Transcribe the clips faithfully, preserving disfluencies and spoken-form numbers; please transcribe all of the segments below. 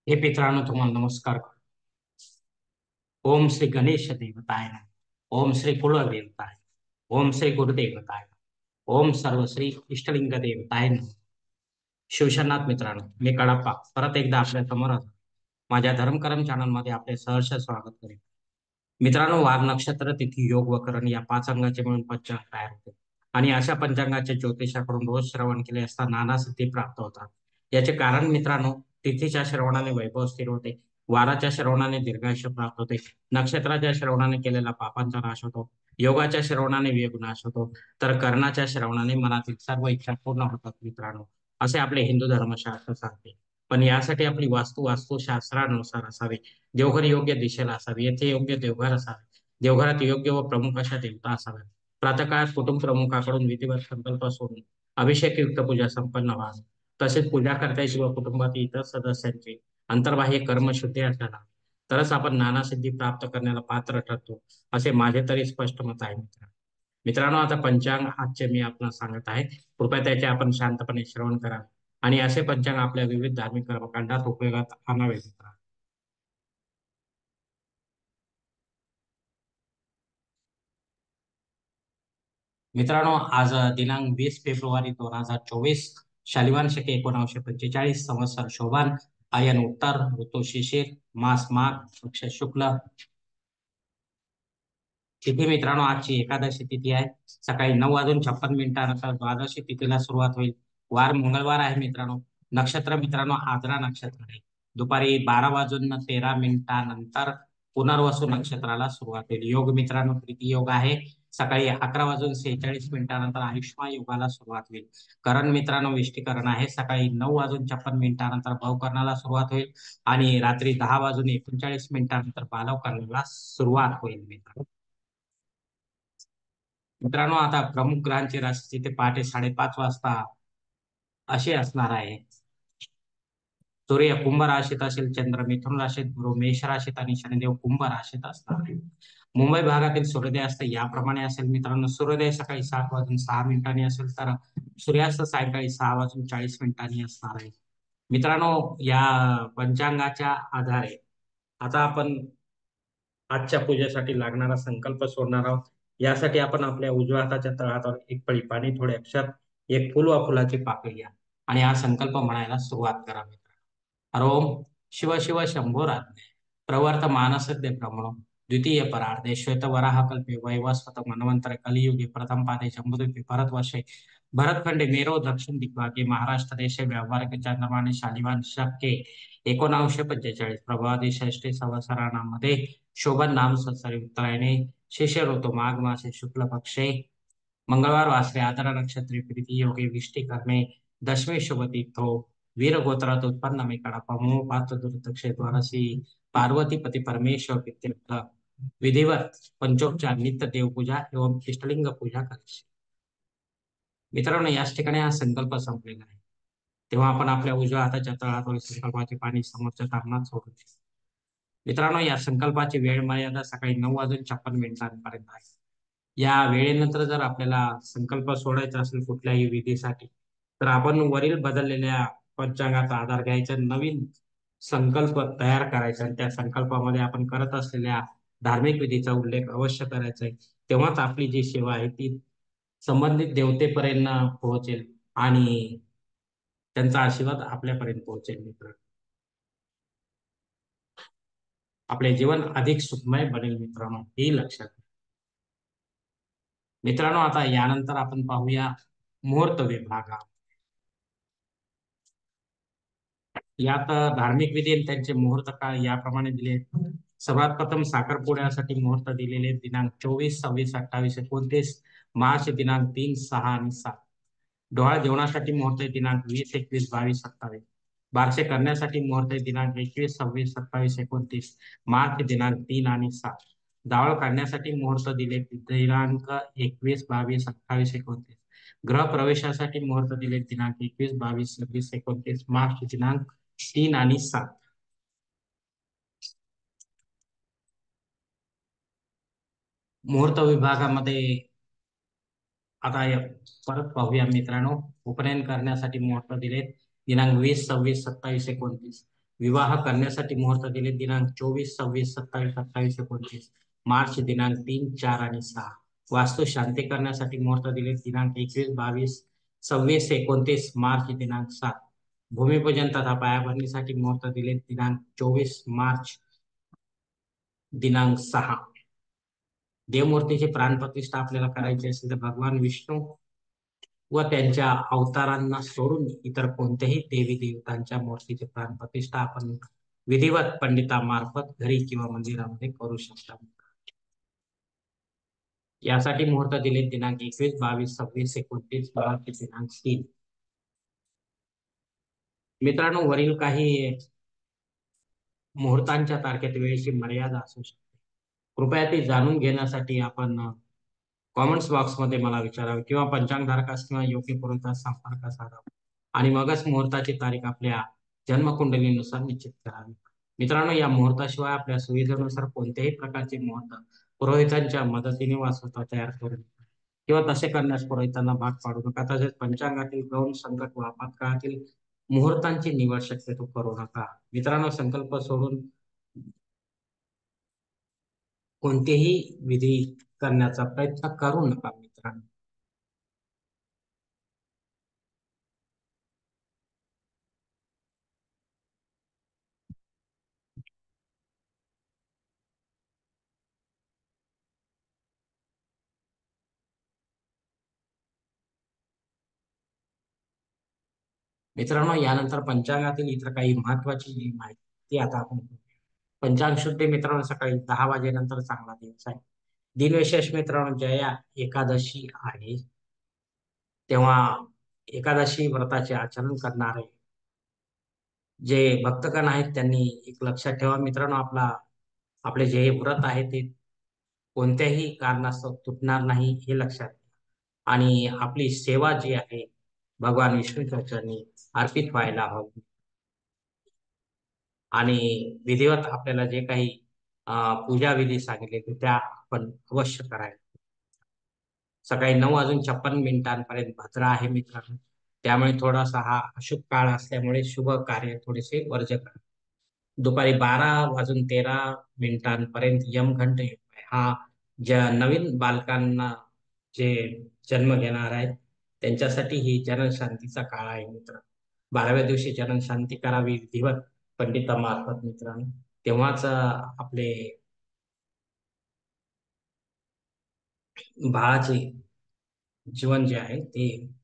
हे मित्रांनो तुम्हाला नमस्कार. ओम श्री गणेश देवताय नमः. ओम श्री कुलदेवताय. ओम श्री गुरुदेवताय. ओम सर्व श्री इष्टलिंग देवताय नमः. शिवशनाथ मित्रांनो, मी कडाप्पा परत एकदा आपल्या समोर आलो. माझ्या धर्मकरम चॅनल मध्ये आपले सहर्ष स्वागत करेन. मित्रांनो, वार नक्षत्र तिथी योग व करण या पाच अंगाचे मिळून पंचांग तयार होते आणि अशा पंचांगाचे ज्योतिषाकडून रोज श्रवण केले असता नाना सिद्धी प्राप्त होतात. याचे कारण मित्रांनो, तिथीच्या श्रवणाने वैभव स्थिर होते, वाराच्या श्रवणाने दीर्घायुष्य प्राप्त होते, नक्षत्राच्या श्रवणाने केलेला पापांचा नाश होतो, योगाच्या श्रवणाने वियोग नाश होतो, तर कर्णाच्या श्रवणाने मनातील सर्व इच्छा पूर्ण होतात मित्रांनो, असे आपले हिंदू धर्मशास्त्र सांगते. पण यासाठी आपली वास्तू वास्तुशास्त्रानुसार असावी. देवघर योग्य दिशेला असावे, येथे योग्य देवघर असावे, देवघरात योग्य व प्रमुख अशा देवता असाव्या. प्रातःकाळात कुटुंब प्रमुखाकडून विधिवत संकल्प सोडून अभिषेकयुक्त पूजा संपन्न व्हावी. तसेच पूजा करत्याची व कुटुंबातील इतर सदस्यांची अंतर्बाह्य कर्मशुद्धी असायला, तरच आपण नाना सिद्धी प्राप्त करण्याला पात्र ठरतो, असे माझे तरी स्पष्ट मत आहे मित्र. मित्रांनो, आता पंचांग आजचे मी आपल्याला सांगत आहे. कृपया त्याचे आपण शांतपणे श्रवण करावे आणि असे पंचांग आपल्या विविध धार्मिक कर्मकांडात उपयोगात आणावे मित्र. मित्रांनो, आज अ, दिनांक वीस फेब्रुवारी दोन हजार चोवीस, शालिवान शके एकोणीसशे पंचेचाळीस, संवत्सर शोभान, आयन उत्तर, ऋतू शिशिर, मास माघ, पक्ष शुक्ल. तिथी मित्रांनो, आजची एकादशी तिथी आहे. सकाळी नऊ वाजून छप्पन मिनिटानंतर द्वादशी तिथीला सुरुवात होईल. वार मंगळवार आहे मित्रांनो. नक्षत्र मित्रांनो आद्रा नक्षत्र आहे. दुपारी बारा वाजून तेरा मिनिटानंतर पुनर्वसू नक्षत्राला सुरुवात होईल. योग मित्रांनो प्रीती योग आहे. सकाळी अकरा वाजून सेहेचाळीस मिनिटानंतर आयुष्मान योगाला सुरुवात होईल. करण मित्रांनो विष्टीकरण आहे. सकाळी नऊ वाजून छप्पन मिनिटानंतर भवकरणाला सुरुवात होईल आणि रात्री दहा वाजून एकोणचाळीस मिनिटानंतर बालवकरणाला सुरुवात होईल मित्रांनो. मित्रांनो, आता प्रमुख ग्रहांची राशी तिथे पहाटे साडेपाच वाजता अशी असणार आहे. सूर्य कुंभ राशीत असेल, चंद्र मिथुन राशीत, गुरु मेष राशीत आणि शनिदेव कुंभ राशीत असणार आहे. मुंबई भागातील सूर्योदयास्त याप्रमाणे असेल मित्रांनो. सूर्योदय सकाळी सात वाजून सहा मिनिटांनी असेल, तर सूर्यास्त सायंकाळी सहा वाजून चाळीस मिनिटांनी असणार आहे. मित्रांनो, या पंचांगाच्या आधारे आता आपण आजच्या पूजेसाठी लागणारा संकल्प सोडणार आहोत. यासाठी आपण आपल्या उजव्या हाताच्या तळहातावर एक पळी पाणी, थोडे अक्षर, एक फुल वा फुलाची पाकळी घ्या आणि हा संकल्प म्हणायला सुरुवात करा मित्रांनो. हरोम शिव शिव शंभोराज्ञे प्रवर्तमानसद्य ब्रह्मणो द्वितीय परार्धे श्वेतवराह कल्पे वैवस्वत मन्वंतर कलियुगे प्रथम पादे शंभुद्वीपे भरतवर्षे भरतखंडे मेरो दक्षिण दिग्भागे महाराष्ट्र देशे व्यावहारिक चांद्रमाने शालिवान शके एकोणावीसशे पंचेचाळीस प्रभादी षष्ठी संवत्सरामध्ये शोभन नाम संवत्सरी उत्तरायणे शिष्य ऋतू माघ मासे शुक्ल पक्षे मंगळवार वासरे आदर नक्षत्री प्रीती योगे विष्टी करणे दशमी शुभ तीर्थो वीर गोत्रात उत्पन्न मे कडप्पा मोह पात्र दुर्दक्षे द्वारसी पार्वती पती परमेश्वर प्रीत्यर्थ विधिवत पंचोपचार नित्य देवपूजा एवं इष्टलिंग पूजा करायची. मित्रांनो, याच ठिकाणी हा संकल्प संपलेला आहे. तेव्हा आपण आपल्या उजव्या हाताच्या तळहातावर संकल्पाचे पाणी समोरच्या तापमानात सोडू. मित्रांनो, या संकल्पाची वेळ मर्यादा सकाळी नऊ वाजून छप्पन मिनिटांपर्यंत आहे. या वेळेनंतर जर आपल्याला संकल्प सोडायचा असेल कुठल्याही विधीसाठी, तर आपण वरील बदललेल्या पंचांगाचा आधार घ्यायचा, नवीन संकल्प तयार करायचा आणि त्या संकल्पामध्ये आपण करत असलेल्या धार्मिक विधीचा उल्लेख अवश्य करायचा आहे. तेव्हाच आपली जी सेवा आहे ती संबंधित देवतेपर्यंत पोहोचेल आणि त्यांचा आशीर्वाद आपल्यापर्यंत पोहोचेल मित्र. आपले जीवन अधिक सुखमय बनेल मित्रांनो, हे लक्षात घ्या. मित्रांनो, आता यानंतर आपण पाहूया मुहूर्त विभाग. यात धार्मिक विधी आणि त्यांचे मुहूर्त काळ याप्रमाणे दिले आहेत. सर्वात प्रथम साखरपुड्यासाठी मुहूर्त दिलेले आहेत. दिनांक चोवीस, सव्वीस, अठ्ठावीस, एकोणतीस मार्च, दिनांक तीन, सहा आणि सात. डोहाळ जेवणासाठी मुहूर्त आहे दिनांक वीस, एकवीस, बावीस, सत्तावीस. बारसे करण्यासाठी मुहूर्त आहे दिनांक एकवीस, सव्वीस, सत्तावीस, एकोणतीस मार्च, दिनांक तीन आणि सात. जावळ काढण्यासाठी मुहूर्त दिले दिनांक एकवीस, बावीस, अठ्ठावीस, एकोणतीस. गृह प्रवेशासाठी मुहूर्त दिले दिनांक एकवीस, बावीस, सव्वीस, एकोणतीस मार्च, दिनांक तीन आणि सात. मुहूर्त विभागामध्ये आता या- परत पाहूया मित्रांनो. उपनयन करण्यासाठी मुहूर्त दिलेत दिनांक वीस, सव्वीस, सत्तावीस, एकोणतीस. विवाह करण्यासाठी मुहूर्त दिले दिनांक चोवीस सव्वीस सत्तावीस अठ्ठावीस एकोणतीस मार्च दिनांक तीन चार आणि सहा. वास्तू शांती करण्यासाठी मुहूर्त दिले दिनांक एकवीस बावीस सव्वीस एकोणतीस मार्च दिनांक सात. भूमिपूजन तथा पायाभरणीसाठी मुहूर्त दिले दिनांक चोवीस मार्च दिनांक सहा. देवमूर्तीची प्राणप्रतिष्ठा आपल्याला करायची असेल तर भगवान विष्णू व त्यांच्या अवतारांना सोडून इतर कोणत्याही देवी देवतांच्या मूर्तीची प्राणप्रतिष्ठा आपण विधिवत पंडितामार्फत घरी किंवा मंदिरामध्ये करू शकता. यासाठी मुहूर्त दिले दिनांक एकवीस बावीस सव्वीस एकोणतीस मार्च दिनांक तीन. मित्रांनो, वरील काही मुहूर्तांच्या तारखेत वेळेची मर्यादा असू शकते. कृपया ती जाणून घेण्यासाठी आपण कॉमेंट्स बॉक्समध्ये मला विचारावे किंवा पंचांगधारकास किंवा योग्य पुरोहितास संपर्क साधावा आणि मगच मुहूर्ताची तारीख आपल्या जन्मकुंडलीनुसार निश्चित करावी. मित्रांनो, या मुहूर्ताशिवाय आपल्या सुविधेनुसार कोणत्याही प्रकारचे मुहूर्त पुरोहितांच्या मदतीने वा स्वतः तयार करू नका किंवा तसे करण्यास पुरोहितांना भाग पाडू नका. तसेच पंचांगातील गौण संकट व आपत्काळातील मुहूर्तांची निवड शक्यतो करू नका. मित्रांनो, संकल्प सोडून कोणतेही विधी करण्याचा प्रयत्न करू नका. मित्रांनो, मित्रांनो यानंतर पंचांगातील इतर काही महत्वाची जी माहिती आता आपण बघूया. पंचांग शुद्धी मित्रांनो सकाळी दहा वाजेनंतर चांगला दिवस आहे. दिनविशेष मित्रांनो जया एकादशी आहे, तेव्हा एकादशी व्रताचे आचरण करणारे जे भक्तगण आहेत त्यांनी एक लक्षात ठेवा मित्रांनो, आपला आपले जे व्रत आहे ते कोणत्याही कारणास्तव तुटणार नाही हे लक्षात घ्या आणि आपली सेवा जी आहे भगवान विष्णूच्या चरणी अर्पित व्हायला हवी आणि विधिवत आपल्याला जे काही अं, पूजा विधी सांगितले त्या आपण अवश्य करायला. सकाळी नऊ वाजून छप्पन मिनिटांपर्यंत भद्रा आहे मित्रांनो, त्यामुळे थोडासा हा अशुभ काळ असल्यामुळे शुभ कार्य थोडेसे वर्ज्य करा. दुपारी बारा वाजून तेरा मिनिटांपर्यंत यमघंट योग आहे. हा ज्या नवीन बालकांना जे जन्म घेणार आहेत त्यांच्यासाठी ही जनशांतीचा काळ आहे मित्र. बाराव्या दिवशी जनशांती करावी विधिवत पंडितामार्फत मित्रांनो, तेव्हाच अं, आपले बाळाचे जीवन जे आहे ते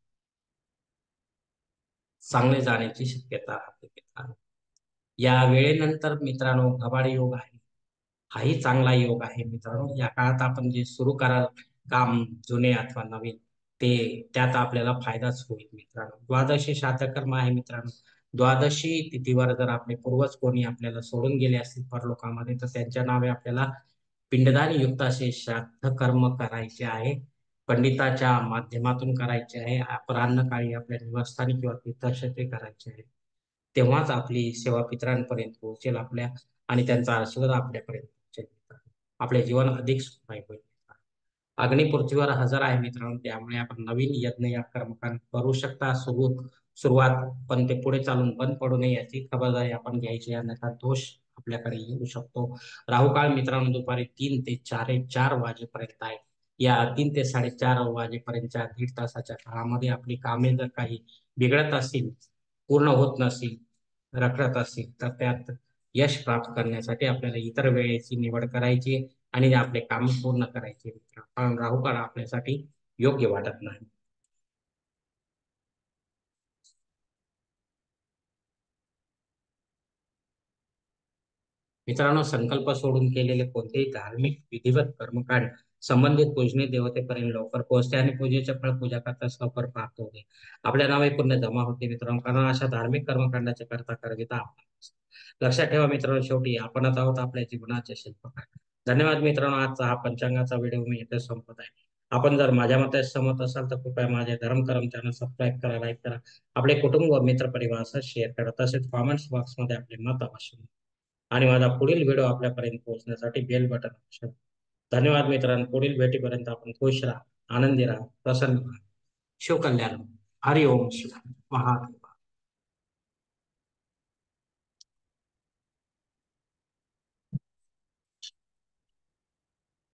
चांगले जाण्याची शक्यता आहे मित्रांनो. या वेळेनंतर मित्रांनो गबाळ योग आहे, हाही चांगला योग आहे मित्रांनो. या काळात आपण जे सुरू कराल काम जुने अथवा नवीन ते त्यात आपल्याला फायदाच होईल मित्रांनो. द्वादशी श्राद्ध कर्म आहे मित्रांनो. द्वादशी तिथीवर जर आपले पूर्वज कोणी आपल्याला सोडून गेले असतील परलोकामध्ये तर त्यांच्या नावे आपल्याला पिंडदान युक्त असे श्राद्ध कर्म करायचे आहे. पंडिताच्या माध्यमातून करायचे आहे. अपराह्न काळी आपल्या निवासस्थानी किंवा तीर्थक्षेत्री करायचे आहे. तेव्हाच आपली सेवा पितरांपर्यंत पोहोचेल आपल्या आणि त्यांचा आशीर्वाद आपल्यापर्यंत पोहोचेल. आपले जीवन अधिक सुखमय होईल. अग्नी पृथ्वीवर हजर आहे मित्रांनो, त्यामुळे आपण नवीन यज्ञ या कर्मकांड करू शकता. सुरू सुरुवात पण ते पुढे चालून बंद पडू नये याची खबरदारी आपण घ्यायची, अन्यथा दोष आपल्याकडे येऊ शकतो. राहुकाळ मित्रांनो दुपारी तीन ते चार चार वाजेपर्यंत आहे. या तीन ते साडेचार वाजेपर्यंतच्या दीड तासाच्या काळामध्ये आपली कामे जर काही बिघडत असतील, पूर्ण होत नसतील, रखडत असतील तर त्यात यश प्राप्त करण्यासाठी आपल्याला इतर वेळेची निवड करायची आणि आपले काम पूर्ण करायचे मित्र. कारण राहुकाळ आपल्यासाठी योग्य वाटत नाही. मित्रांनो, संकल्प सोडून केलेले कोणतेही धार्मिक विधिवत कर्मकांड संबंधित पूजनीय देवतेपर्यंत लवकर पोहोचते आणि पूजेचे फळ पूजा करताच लवकर प्राप्त होते. आपल्या नावे पुण्य जमा होते मित्रांनो, कारण अशा धार्मिक कर्मकांडाचे करता करविता आपण असतो. लक्षात ठेवा मित्रांनो, शेवटी आपणच आहोत आपल्या जीवनाचे शिल्पकार. धन्यवाद मित्रांनो. आजचा हा पंचांगाचा व्हिडिओ मी इथे संपत आहे. आपण जर माझ्या मते सहमत असाल तर कृपया माझे धर्म करम चॅनल सबस्क्राईब करा, लाईक करा, आपले कुटुंब व मित्र परिवारासह शेअर करा. तसेच कॉमेंट्स बॉक्समध्ये आपले मत अवश्य लिहा. आणि माझा पुढील व्हिडिओ आपल्यापर्यंत पोहोचण्यासाठी बेल बटन अवश्य दाबा. धन्यवाद मित्रांनो. पुढील भेटीपर्यंत आपण खुश राहा, आनंदी राहा, प्रसन्न राहा. शिवकल्याण. हरि ओम शिव महादेव.